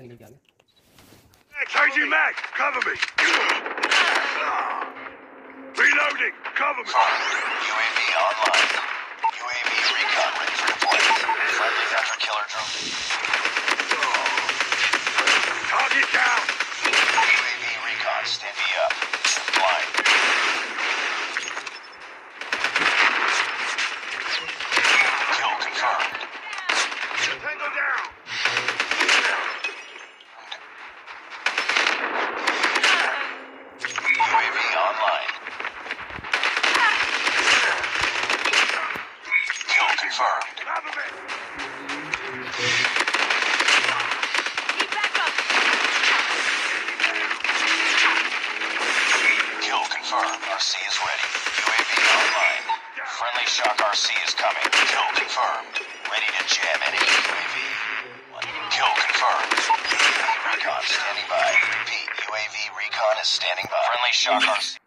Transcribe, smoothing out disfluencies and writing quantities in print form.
여기 안에. Changing mag, cover me. Reloading, cover me. UAV online. UAV recon ready for deployment. Friendly hunter killer drone. Target down. UAV recon, stand me up. Blind. Kill confirmed. Tango down. UAV online. Kill confirmed. Cover me. Need backup. Kill confirmed. RC is ready. UAV online. Friendly shock RC is coming. Kill confirmed. Ready to jam enemy UAV. Kill confirmed. UAV recon standing by. Repeat, UAV recon is standing by. Friendly shock RC.